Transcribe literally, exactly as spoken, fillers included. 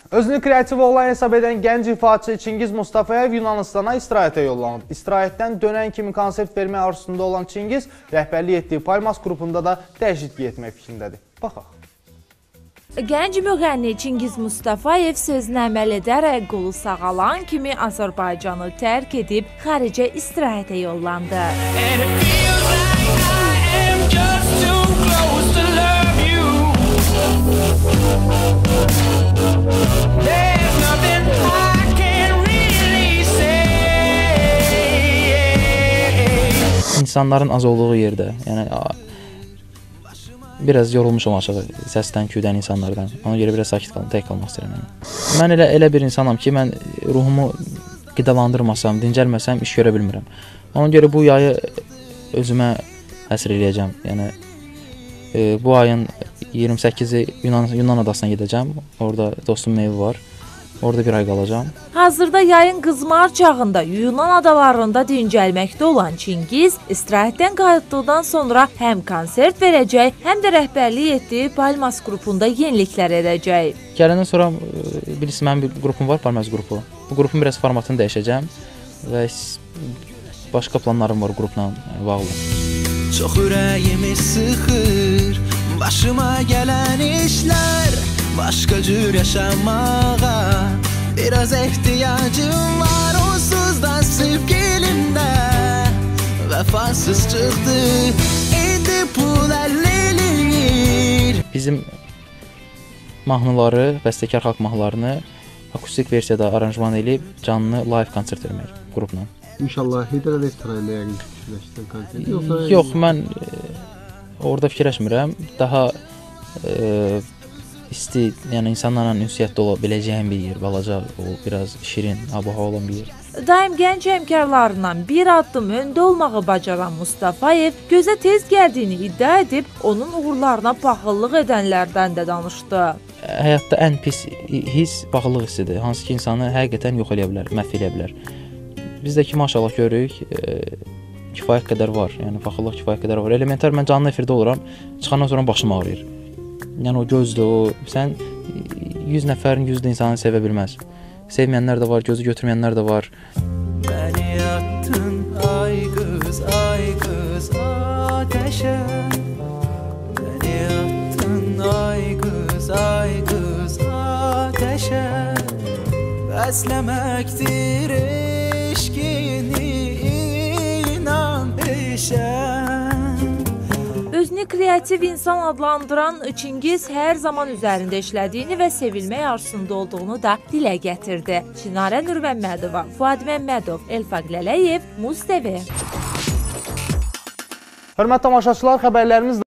Özünü kreativ olan hesab edən gənc ifaçı Çingiz Mustafayev Yunanistana istirahətə yollanıb. İstirahətdən dönən kimi konsert vermək arzusunda olan Çingiz, rəhbərlik etdiyi Palmas qrupunda da dəyişiklik etmək fikrindədir. Baxaq. Gənc müğənni Çingiz Mustafayev sözünə əməl edərək qolu sağalan kimi Azərbaycanı tərk edib xaricə istirahətə yollandı. İnsanların az olduğu yerdə, yəni biraz yorulmuşam aşağı səsdən, küydən, insanlardan. Ona görə biraz sakit qalım, tək qalmaq istəyirəm. Yəni. Mən elə elə bir insanam ki, mən ruhumu qidalandırmasam, dincəlməsəm iş görə bilmirəm. Ona görə bu yayı özümə həsr eləyəcəm. Yəni e, bu ayın iyirmi səkkizi Yunan, Yunan adasına gedəcəm. Orada dostumun evi var. Orada bir ay qalacağım. Hazırda yayın qızmar çağında Yunan adalarında dincəlməkdə olan Çingiz, istirahətdən qayıtdıqdan sonra həm konsert verəcək, həm də rəhbərlik etdiyi Palmas qrupunda yeniliklər edəcək. Gələndən sonra bilirsiniz, mənim bir qrupum var, Palmas qrupu. Bu qrupun biraz formatını dəyişəcəm və başqa planlarım var qrupla bağlı. Çox ürəyimi sıxır, başıma gələn işlər. Başqa cür yaşamağa biraz ehtiyacım var. Onsuz da sevgilimdə vəfasız çıxdı, indi pul əlləlir. Bizim mahnıları, bəstəkar xalq mahnılarını akustik versiyada aranjman edib canlı live konsert vermək qrupla. İnşallah Heydər Əliyev sarayında yəqin fikirləşdirən konsert. Yoxsa yox, mən e, orada fikirləşmirəm. Daha e, isti, yəni insanlarla ünsiyyətdə ola biləcəyim bir yer, balaca, o biraz şirin, ab-hava olan bir yer. Daim gənc həmkarlarından bir addım öndə olmağı bacaran Mustafayev gözə tez gəldiyini iddia edib, onun uğurlarına paxıllıq edənlərdən də danışdı. Həyatda ən pis his paxıllıq hissidir, hansı ki insanı həqiqətən yox eləyə bilər, məhv eləyə bilər. Bizdəki maşallah görürük, e, kifayət qədər var, yəni paxıllıq kifayət qədər var. Elementar mən canlı efirdə oluram, çıxandan sonra başım ağrıyır. Yəni o gözdür, o sən yüz nəfərin yüzdə insanı sevə bilməz. Sevməyənlər də var, gözü götürməyənlər də var. Məni attın ay qız, ay qız ateşə. Məni attın ay qız, ay qız ateşə. Bəsləməkdir eşqini, inan eşə. Özünü kreativ insan adlandıran Çingiz hər zaman üzərində işlədiyini və sevilmək arzusunda olduğunu da dilə gətirdi. Çinarə Nurməmmədova, Fuad Məmmədov, Elfaq Lələyev, Muz T V. Hörmətli tamaşaçılar, xəbərlərimiz